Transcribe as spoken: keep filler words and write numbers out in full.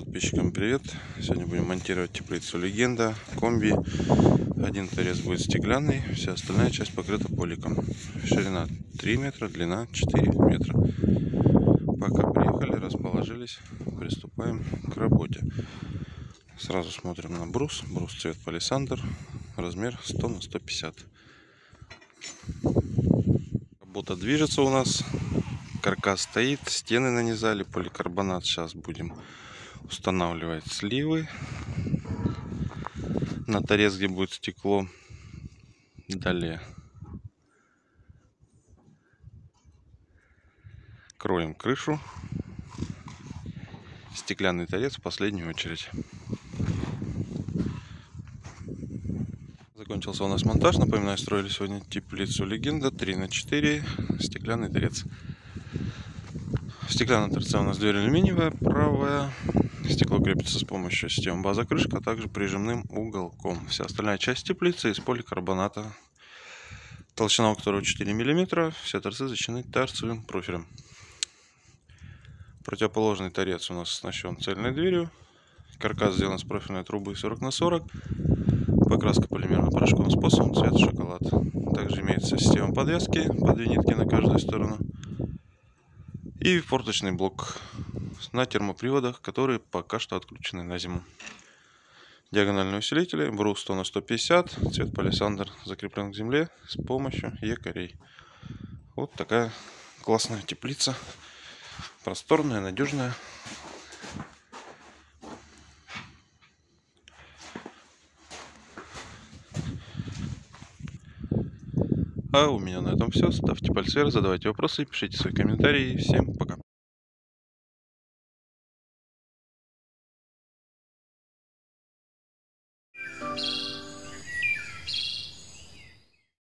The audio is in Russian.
Подписчикам привет! Сегодня будем монтировать теплицу Легенда комби. Один торец будет стеклянный, вся остальная часть покрыта поликом. Ширина три метра, длина четыре метра. Пока приехали, расположились, приступаем к работе. Сразу смотрим на брус. Брус цвет палисандр, размер сто на сто пятьдесят. Работа движется у нас. Каркас стоит, стены нанизали, поликарбонат. Сейчас будем устанавливать сливы на торец, где будет стекло. Далее кроем крышу, стеклянный торец в последнюю очередь. Закончился у нас монтаж. Напоминаю, строили сегодня теплицу Легенда три на четыре, стеклянный торец. Стеклянная торца у нас дверь алюминиевая, правая. Стекло крепится с помощью системы база-крышка, а также прижимным уголком. Вся остальная часть теплицы из поликарбоната, толщина у которого четыре миллиметра. Все торцы защищены торцевым профилем. Противоположный торец у нас оснащен цельной дверью. Каркас сделан с профильной трубы сорок на сорок. Покраска полимерным порошковым способом, цвет шоколад. Также имеется система подвески по две нитки на каждую сторону. И форточный блок на термоприводах, которые пока что отключены на зиму. Диагональные усилители, брус сто на сто пятьдесят, цвет палисандр, закреплен к земле с помощью якорей. Вот такая классная теплица, просторная, надежная. А у меня на этом все. Ставьте пальцы вверх, задавайте вопросы, пишите свои комментарии. Всем пока. Thank you.